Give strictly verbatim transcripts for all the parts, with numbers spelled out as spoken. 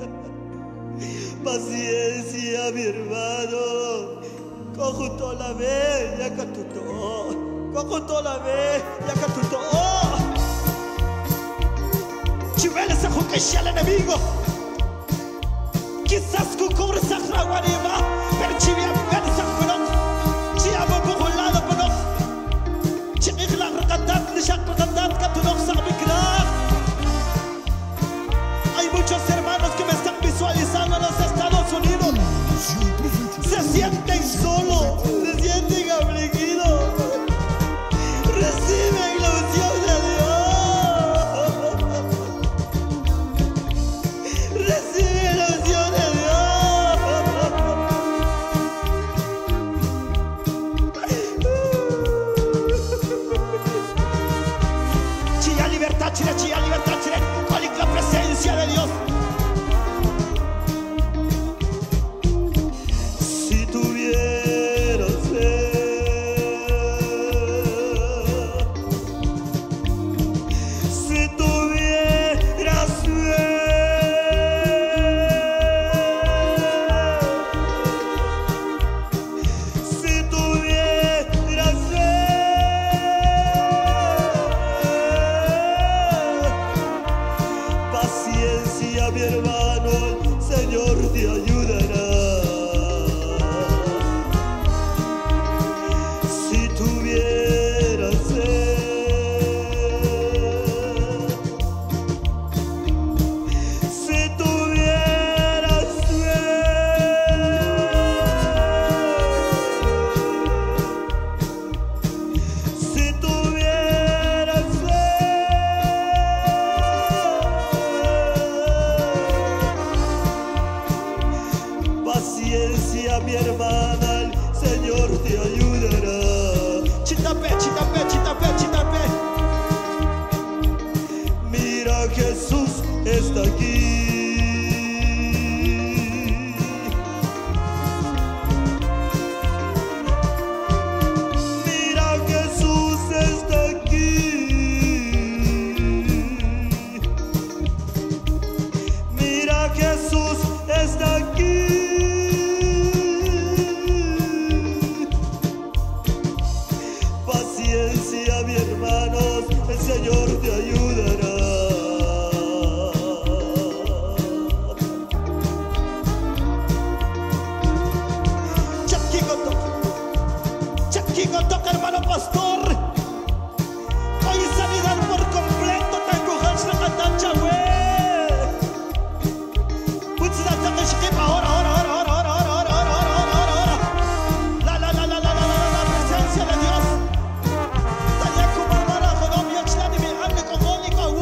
Paciencia, mi hermano. Cojo toda la vez, ya catuto. Cojo toda la vez, ya catuto. Chiveles a juquear al enemigo. Quizás con cobre sacra guarima, pero chivia versa pero chiaba por un lado pero chigla recatat ni shak recatat catuno sabe crear. Hay muchos hermanos que me están visualizando en los Estados Unidos. Se sienten solos, se sienten afligidos. Reciben la unción de Dios. Reciben la unción de Dios. Chilla libertad, chile, chilla libertad, chile. Con la presencia de Dios. Mi hermano, el Señor te ayudará. Si tuvieras sed, si tuvieras sed, si tuvieras paciencia, mi hermana, el Señor te ayudará. Chitape, chitape, chitape, chitape. Mira, Jesús está aquí. Mira, Jesús está aquí. Mira, Jesús está aquí. Paciencia, mi hermanos, el Señor te ayudará. Chaquico toca, Chaquico toca, hermano pastor. Hoy sanidad por completo, tengo Hans la cantancha, güey. Putz la taca chiquipa, ahora, ahora, ahora, ahora, ahora, ahora, ahora, ahora, ahora, ahora. La, la, la, la, la, la, la, la presencia de Dios. Tanya como hermana, con mi achla, ni mi ande con mónico,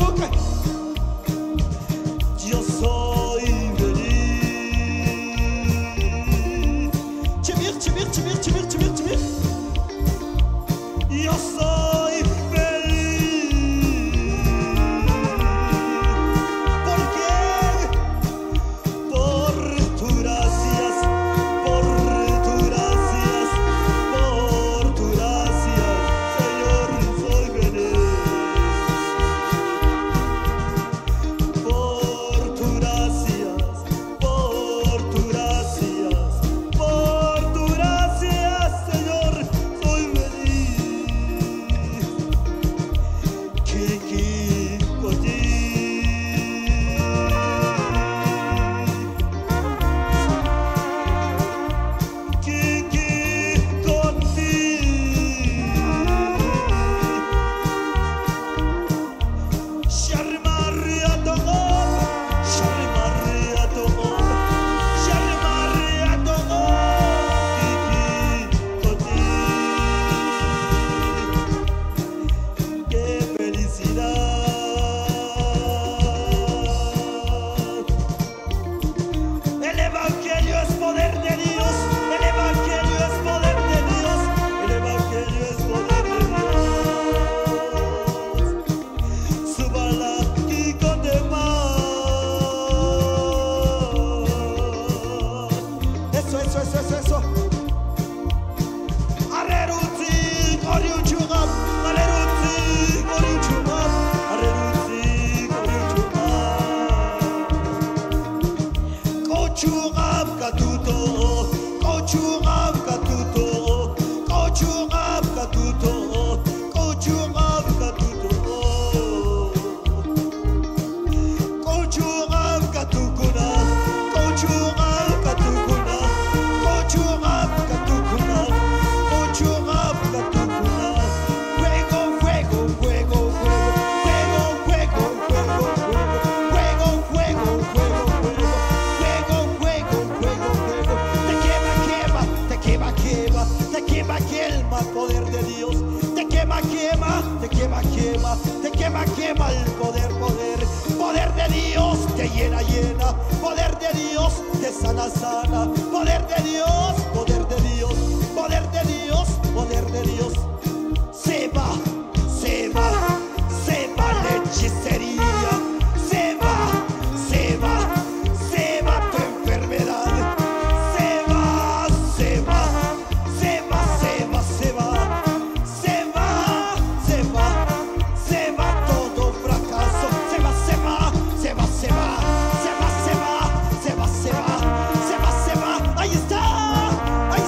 de Dios. Te quema, quema, te quema, quema, te quema, quema el poder, poder, poder de Dios, te llena, llena, poder de Dios, te sana, sana, poder de Dios, poder de Dios, poder de Dios, poder de Dios. Se va, se va, se va la hechicería, se va, se va, se va tu enfermedad, se va, se va, se va, se va, se va, se va, se va, se va todo fracaso, se va, se va, se va, se va, se va, se va, se va, se va, se va, se va, ahí está, ahí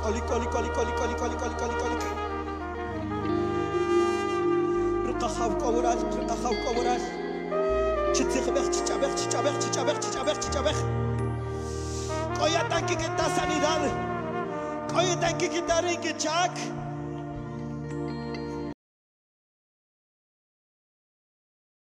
lico, lico, lico, lico, lico, lico, lico, lico, lico. Rqahaw kobural, rqahaw kobural. Chitzibech, chichabech, chichabech, chichabech, chichabech, chichabech. Koya tanki que ta sanidad. Koya tanki que ta rique chak.